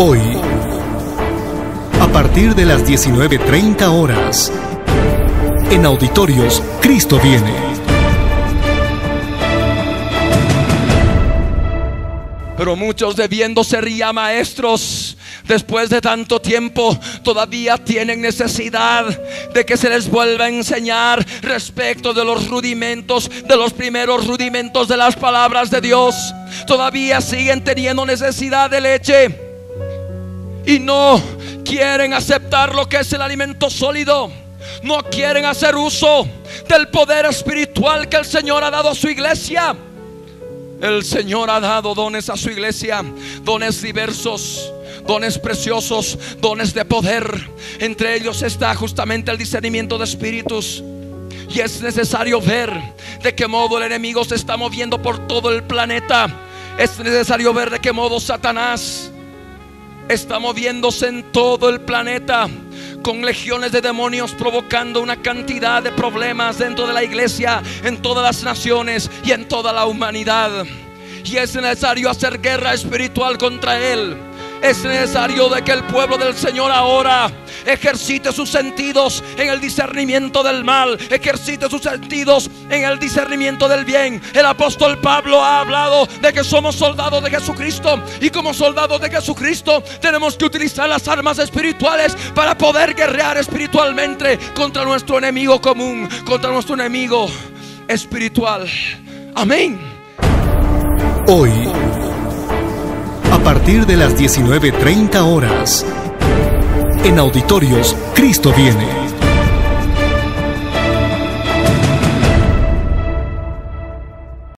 Hoy, a partir de las 19:30 horas, en Auditorios Cristo Viene. Pero muchos, debiendo ser ya maestros, después de tanto tiempo, todavía tienen necesidad de que se les vuelva a enseñar respecto de los rudimentos, de los primeros rudimentos de las palabras de Dios. Todavía siguen teniendo necesidad de leche y no quieren aceptar lo que es el alimento sólido. No quieren hacer uso del poder espiritual que el Señor ha dado a su iglesia. El Señor ha dado dones a su iglesia, dones diversos, dones preciosos, dones de poder. Entre ellos está justamente el discernimiento de espíritus. Y es necesario ver de qué modo el enemigo se está moviendo por todo el planeta. Es necesario ver de qué modo Satanás está moviéndose en todo el planeta, con legiones de demonios, provocando una cantidad de problemas dentro de la iglesia, en todas las naciones y en toda la humanidad. Y es necesario hacer guerra espiritual contra él. Es necesario de que el pueblo del Señor ahora ejercite sus sentidos en el discernimiento del mal, ejercite sus sentidos en el discernimiento del bien. El apóstol Pablo ha hablado de que somos soldados de Jesucristo, y como soldados de Jesucristo tenemos que utilizar las armas espirituales para poder guerrear espiritualmente contra nuestro enemigo común, contra nuestro enemigo espiritual. Amén. Hoy, a partir de las 19:30 horas, en Auditorios Cristo Viene.